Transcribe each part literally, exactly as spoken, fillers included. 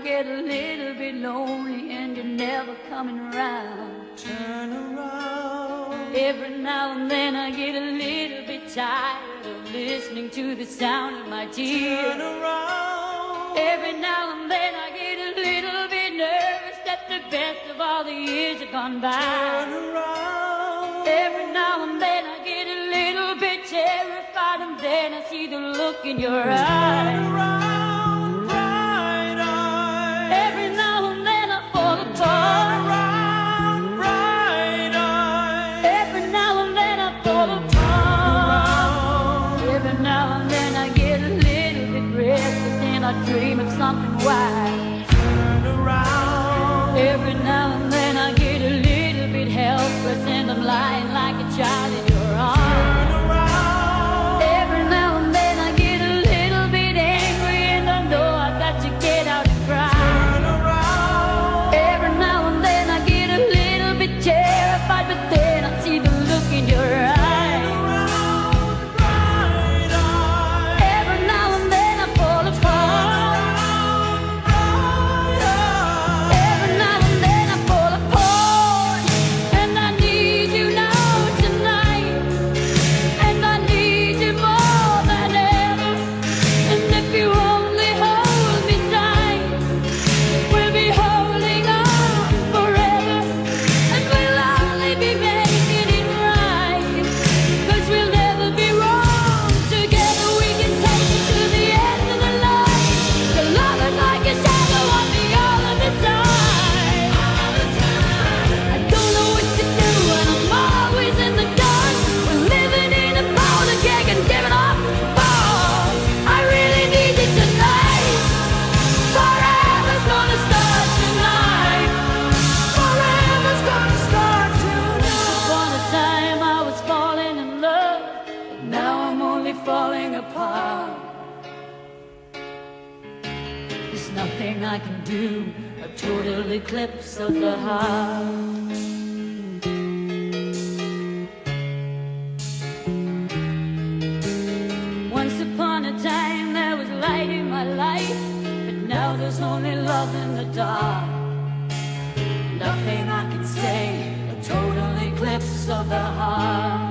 get a little bit lonely and you're never coming around. Turn around. Every now and then I get a little bit tired of listening to the sound of my tears. Turn around. Every now and then I get a little bit nervous that the best of all the years have gone by. Turn around. Every now and then I get a little bit terrified, and then I see the look in your eyes. Turn around, bright eyes. Every now and then I fall Turn apart. around, bright eyes. Every now and then I fall apart. Every now and then I get a little bit restless and I dream of something wise. Turn around. Every now and then I get a little bit helpless and I'm lying like a child in your arms. Turn around. Every now and then I get a little bit angry and I know I've got to get out and cry. Turn around. Every now and then I get a little bit terrified, but then I see the look in your eyes. Every now and then I fall apart. Every now and then I fall apart. And I need you now tonight. And I need you more than ever. And if you only hold me tight, we'll be holding on forever. And we'll only be making it right, 'cause we'll never be wrong. Together we can take it to the end of the line. Your love is like a shadow on me all of the time. I don't know what to do and I'm always in the dark. We're living in a powder keg and giving off the ball. I really need you tonight. Forever's gonna start tonight. Forever's gonna start tonight. Upon a time I was falling in love, but now I'm only falling apart. There's nothing I can do, a total eclipse of the heart. Once upon a time there was light in my life, but now there's only love in the dark. Nothing I can say, a total eclipse of the heart.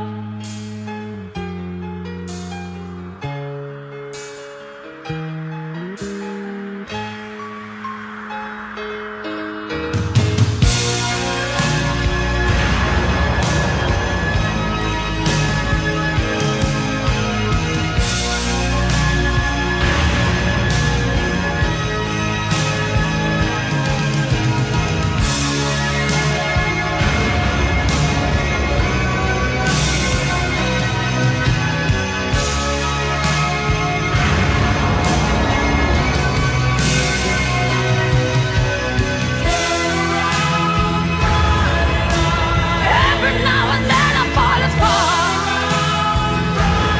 Every now and then I fall apart.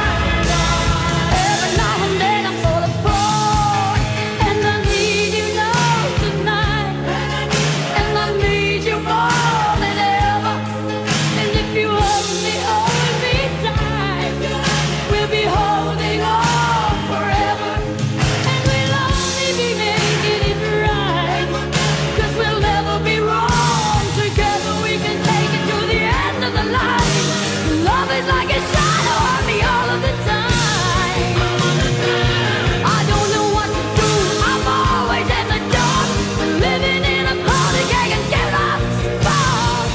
Every now and then I fall apart. And I need you now tonight. And I need you more than ever. And if you only hold me tight, we'll be holding on forever. And we'll only be making it right, 'cause we'll never be wrong. Together we can take it to the end of the line. Love is like a shadow on me all of the time. I don't know what to do, I'm always in the dark. We're living in a powder keg and giving off sparks.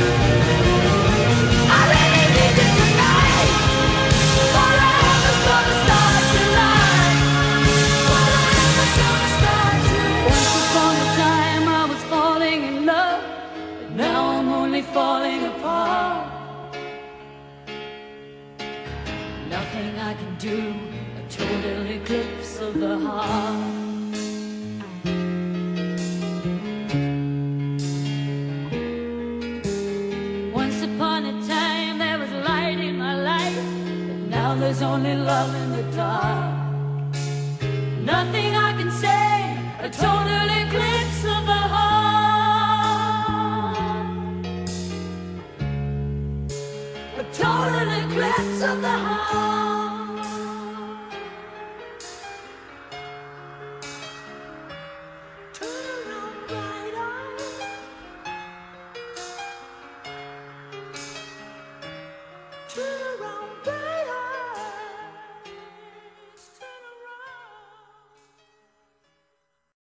I really need you tonight. Forever's gonna start tonight. Forever's gonna start tonight. Once upon a time I was falling in love, but now I'm only falling apart. Nothing I can do, a total eclipse of the heart. Once upon a time there was light in my life, but now there's only love in the dark. Nothing I can say, a total eclipse of the heart. A total eclipse of the heart.